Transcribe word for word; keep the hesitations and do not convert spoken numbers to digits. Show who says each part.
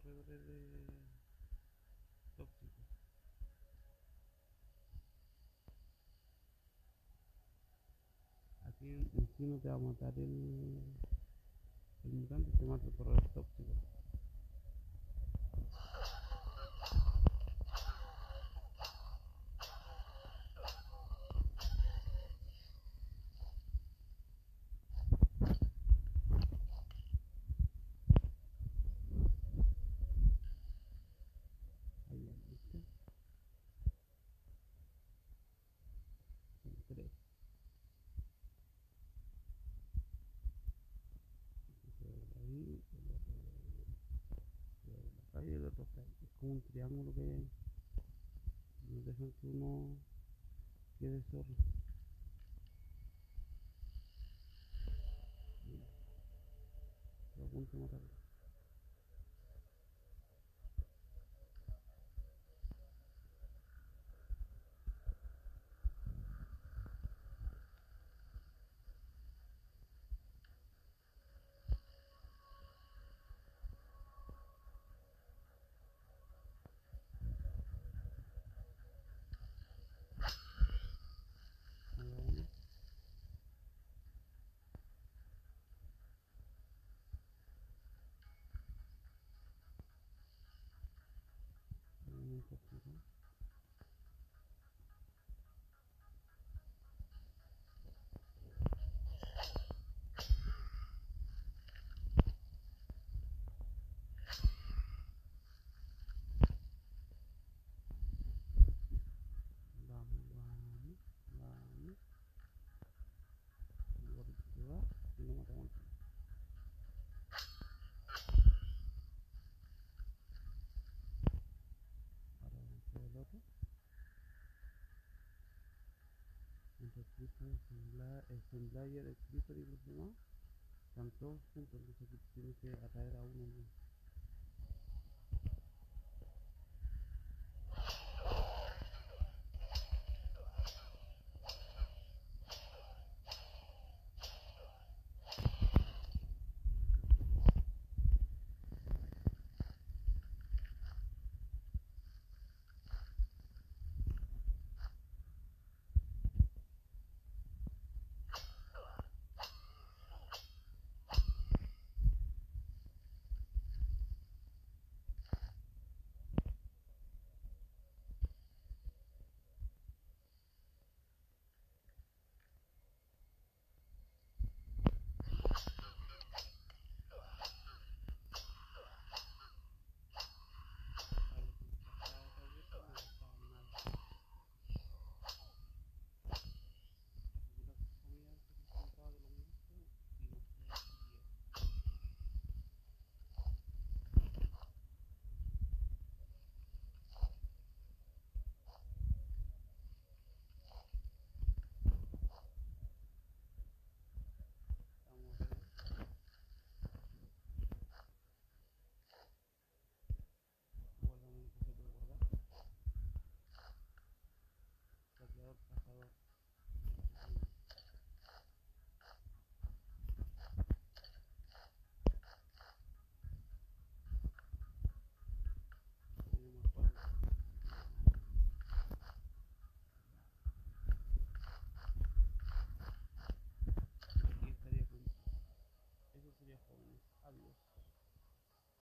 Speaker 1: alrededores de tóxicos. Aquí en, en sí no te va a matar el, el mutante, te mata por los tóxicos. Ahí ya, ¿viste? Son tres. Ahí, el otro acá y el otro acá. Es como un triángulo que hay ahí. No dejan que uno quede solo. Estoy a punto de matarlo. Ahí va uno. Ahí un tóxico. Vamos, vamos, vamos. El gordo se va y lo matamos. Ahora vamos por el otro. Entre el Creeper, el Sandbla- el Sandblayer, el Creeper y los demás están todos juntos, entonces aquí tienes que atraer a uno más. Eso sería jóvenes. Adiós.